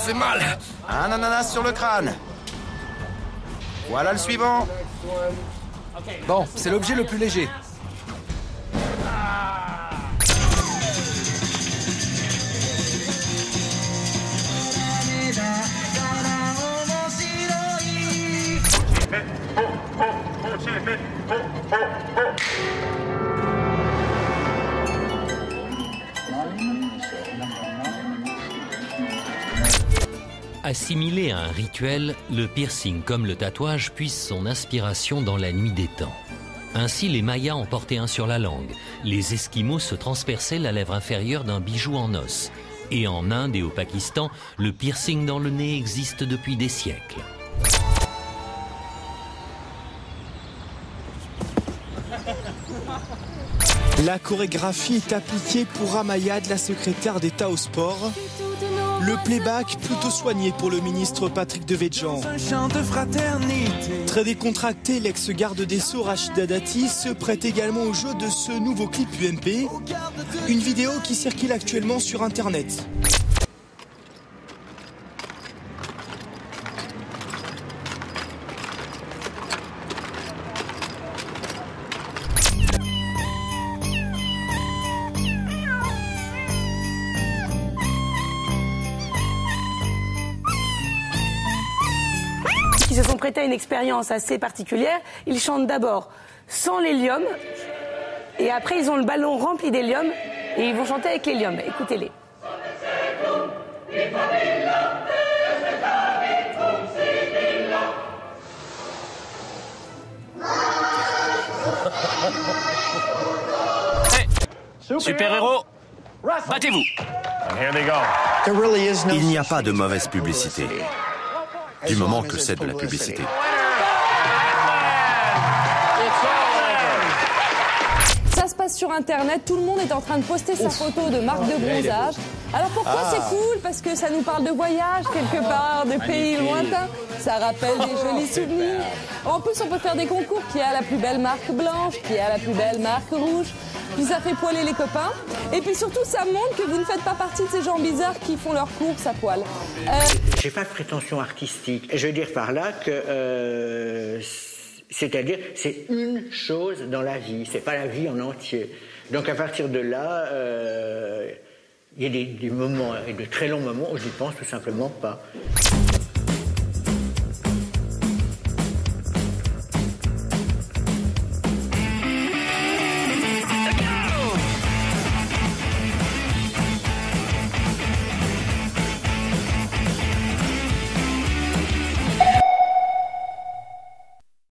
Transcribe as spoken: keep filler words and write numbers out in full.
fait mal. Un ananas sur le crâne. Voilà le suivant. Bon, c'est l'objet le plus léger. Assimilé à un rituel, le piercing comme le tatouage puise son inspiration dans la nuit des temps. Ainsi, les Mayas en portaient un sur la langue. Les Esquimaux se transperçaient la lèvre inférieure d'un bijou en os. Et en Inde et au Pakistan, le piercing dans le nez existe depuis des siècles. La chorégraphie est appliquée pour Ramayad, la secrétaire d'État au sport. Le playback plutôt soigné pour le ministre Patrick Devedjian. Très décontracté, l'ex-garde des Sceaux Rachida Dati se prête également au jeu de ce nouveau clip U M P. Une vidéo qui circule actuellement sur Internet. Qui se sont prêtés à une expérience assez particulière. Ils chantent d'abord sans l'hélium et après ils ont le ballon rempli d'hélium et ils vont chanter avec l'hélium. Écoutez-les. Hey, super-héros, battez-vous. Il n'y a pas de mauvaise publicité. Du moment que c'est de la publicité. Ça se passe sur Internet, tout le monde est en train de poster sa photo de marque de bronzage. Alors pourquoi ah. c'est cool? Parce que ça nous parle de voyage quelque part, de pays lointains. Ça rappelle des jolis souvenirs. En plus, on peut faire des concours. Qui a la plus belle marque blanche? Qui a la plus belle marque rouge? Puis ça fait poiler les copains. Et puis surtout, ça montre que vous ne faites pas partie de ces gens bizarres qui font leurs courses à poil. Euh... J'ai pas de prétention artistique. Je veux dire par là que... Euh, c'est-à-dire, c'est une chose dans la vie. C'est pas la vie en entier. Donc à partir de là, euh, il y a des, des moments, et de très longs moments où je n'y pense tout simplement pas.